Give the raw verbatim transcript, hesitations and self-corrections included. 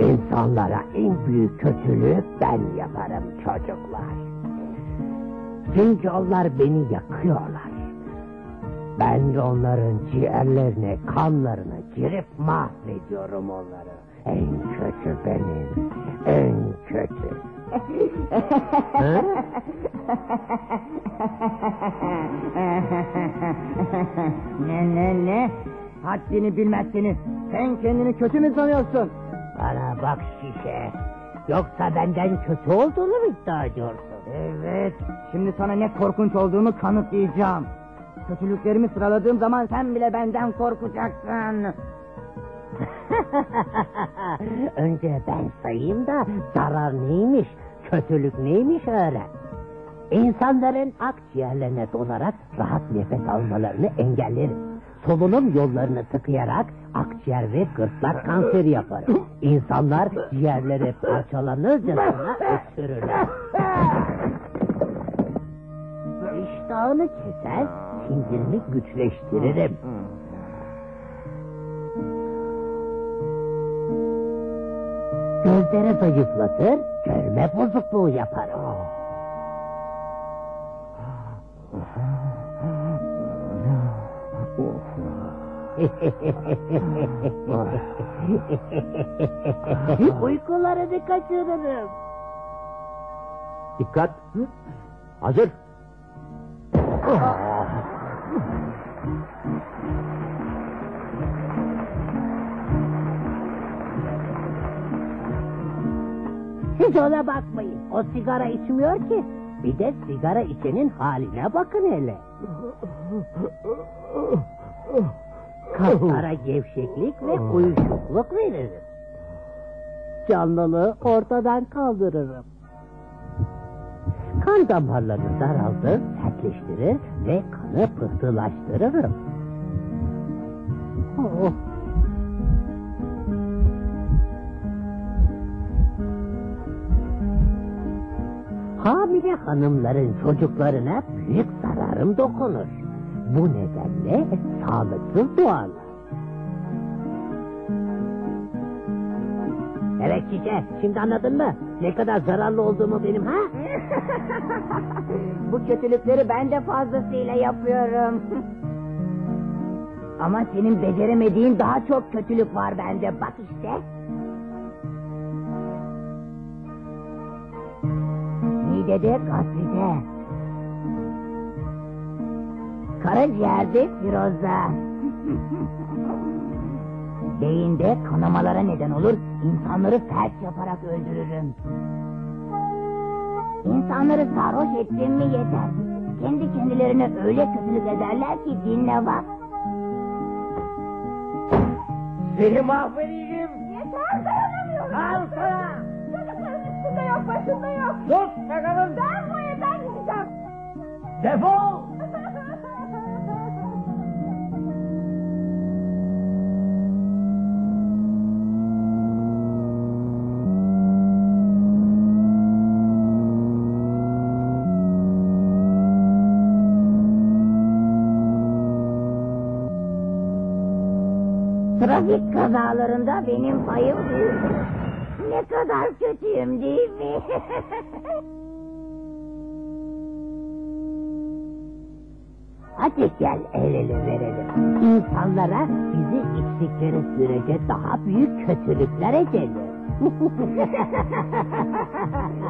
İnsanlara en büyük kötülüğü ben yaparım çocuklar. Çünkü onlar beni yakıyorlar. Ben de onların ciğerlerine, kanlarına girip mahvediyorum onları. En kötü benim, en kötü. Ne ne ne? Haddini bilmezsiniz. Sen kendini kötü mü sanıyorsun? Bana bak şişe. Yoksa benden kötü olduğunu mu iddia ediyorsun? Evet. Şimdi sana ne korkunç olduğumu kanıtlayacağım. Kötülüklerimi sıraladığım zaman sen bile benden korkacaksın. Önce ben sayayım da zarar neymiş, kötülük neymiş öğren. İnsanların akciğerlerine dolarak rahat nefes almalarını engellerim. Solunum yollarını tıkayarak akciğer ve gırtlak kanseri yaparım. İnsanlar ciğerleri parçalanırcasına öksürürler. İştahını keser, sindirimi güçleştiririm. Gözleri zayıflatır, görme bozukluğu yaparım. Uykularını kaçırırım. Dikkat! Hazır! Siz ona bakmayın, o sigara içmiyor ki. Bir de sigara içenin haline bakın hele. Kaslara gevşeklik ve uyuşukluk veririm. Canlılığı ortadan kaldırırım. Kan damarlarını daraltır, sertleştirir ve kanı pıhtılaştırırım. Oh. Hamile hanımların çocuklarına büyük zararım dokunur. Bu nedenle sağlıksız doğarlar. Evet Çiçe, şimdi anladın mı? Ne kadar zararlı olduğumu benim, ha? Bu kötülükleri ben de fazlasıyla yapıyorum. Ama senin beceremediğin daha çok kötülük var bende, bak işte. Midede, gastrite. Karaciğerde firoza. Beyinde kanamalara neden olur, insanları felç yaparak öldürürüm. İnsanları sarhoş ettim mi yeter. Kendi kendilerine öyle kötülük ederler ki dinle bak. Seni mahvedeceğim. Yeter, dayanamıyorum. Al sana. Çocukların üstünde yok, başında yok. Sus bakalım. Ben bu evden gideceğim. Defol. Trafik kazalarında benim payım büyük. Ne kadar kötüyüm değil mi? Hadi gel el ele verelim. İnsanlara bizi içtikleri sürece daha büyük kötülükler edelim.